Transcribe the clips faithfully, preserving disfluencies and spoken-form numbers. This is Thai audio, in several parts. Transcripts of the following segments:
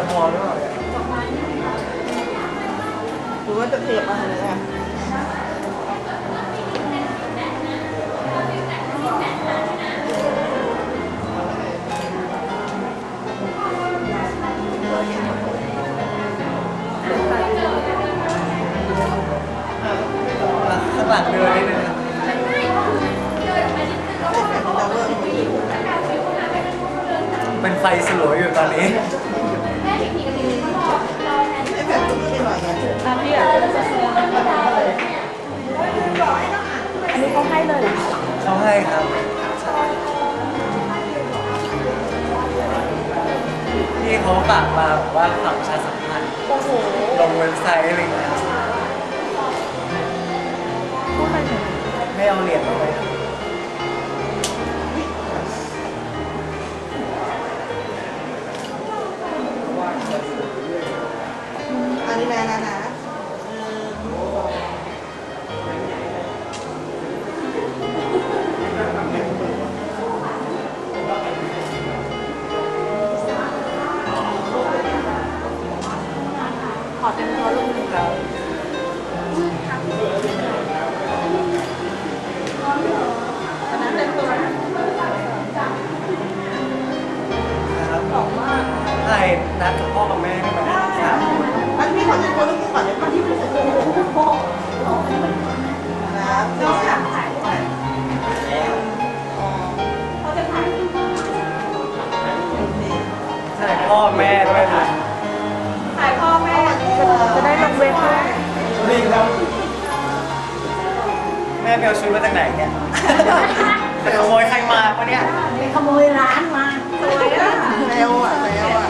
พอหรือเปล่าเนี่ยหรือว่าจะเทปอะไรเนี่ยข้างหลังเดินนิดนึงเป็นไฟสลัวอยู่ตอนนี้อ่ะพี่อ่ะอันนี้เขาให้เลยเหรอเขาให้ครับพี่เขาฝากมาบอกว่าฝากประชาสัมพันธ์โอ้โหลงเว็บไซต์อะไรอย่างเงี้ยไม่เอาเหรียญมาไว้อันนี้นะนะนะขอเต็มตัวลูกหนึ่งแล้วอันนั้นเต็มตัวนะครับบอกว่าใช่นัดกับพ่อกับแม่ได้ไหมสามคนอันนี้ขอเต็มตัวลูกหนึ่งก่อนเลยก่อนที่ผมจะโอ้โหนะเจ้าสามถ่ายด้วยเขาจะถ่ายใช่พ่อแม่ด้วยนะถ่ายพ่อแม่จะได้ลงเว็บด้วยนี่ครับแม่ไปเอาชุดมาจากไหนเนี่ยไปขโมยใครมาปะเนี่ยไปขโมยร้านมาสวยอ่ะเร็วอ่ะเร็วอ่ะ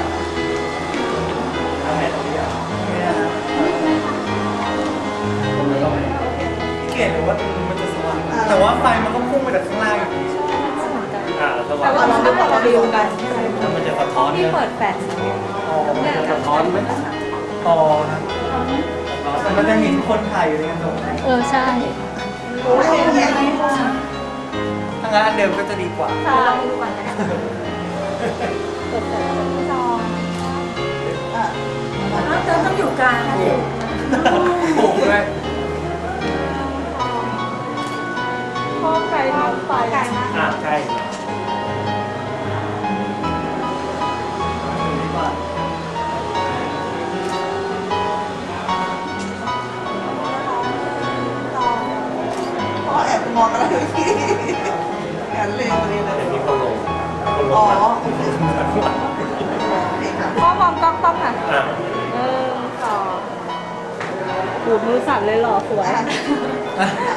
เกลียดหรือว่ามันจะสว่างแต่ว่าไฟมันก็พุ่งไปจากข้างล่างอยู่ดีอ่าสว่างแต่ว่าเราไม่บอกเราดูกันแล้วมันจะสะท้อนที่เปิดแฟลชอ๋อมันจะสะท้อนไหมอ๋อนะแต่มันจะเห็นคนถ่ายอยู่ในกระจกเออใช่โอ้ยเนี่ยทางร้านเดิมก็จะดีกว่าเราดูก่อนนะเปิดแฟลชจออ่ะแล้วเธอต้องอยู่กลางนะสิโอ้โหเลยพ่อไก่น้องไฟไก่นะอ่าใช่พ่อแอบมองอะไรพี่แอบเล่นเลยนะมีคนลงอ๋อพ่อมองกล้องต้องอ่ะเออต่อหูมือสั่นเลยหรอสวย